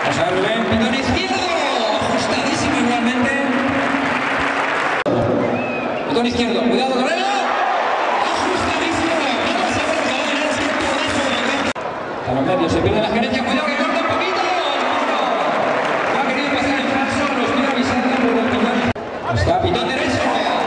Vamos a ver, Rubén, pitón izquierdo, ajustadísimo igualmente. Pitón izquierdo, cuidado, Torero. Ajustadísimo. Vamos a ver el jugador en el centro de eso. A los medios, se pierde la gerencia, cuidado que corta un poquito. No ha querido pasar el falso, lo estoy avisando por el pitón. Está pitón derecho.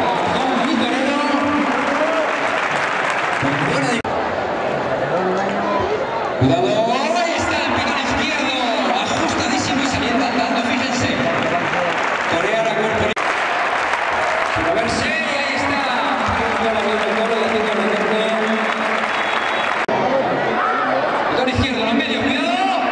Cuidado, ahí está el pitón izquierdo, ajustadísimo y saliendo andando, fíjense. Corea la cuerpo sin moverse, y ahí está. Pitón izquierdo, en medio, cuidado.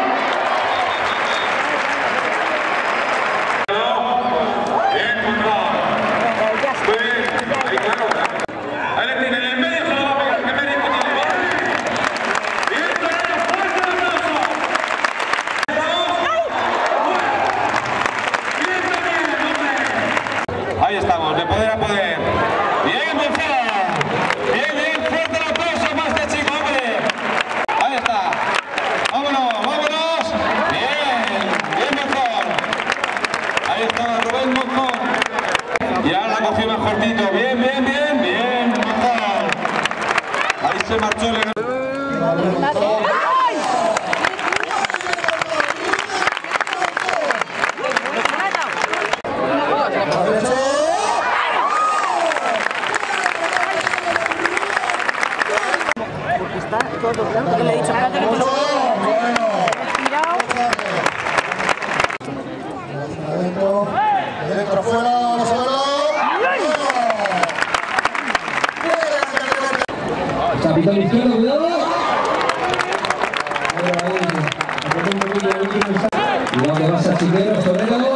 Bien controlado. Muy bien, ahí claro. Ahí le tiene en el medio, se lo va a pegar, que medio tiene. Ahí estamos, de poder a poder. Bien, Monzón. Bien, bien, fuerte el aplauso más de chico, hombre. Ahí está. Vámonos, vámonos. Bien, bien, Monzón. Ahí está Rubén Monzón. Ya la cogió más cortito. Bien, bien, bien, bien, Monzón. Ahí se marchó el... Está todo blanco, que le he dicho, espérate que te lo Dentro, fuera, vamos a verlo. Capitán izquierdo, cuidado. Cuidado que vas a Chiquero, Torero.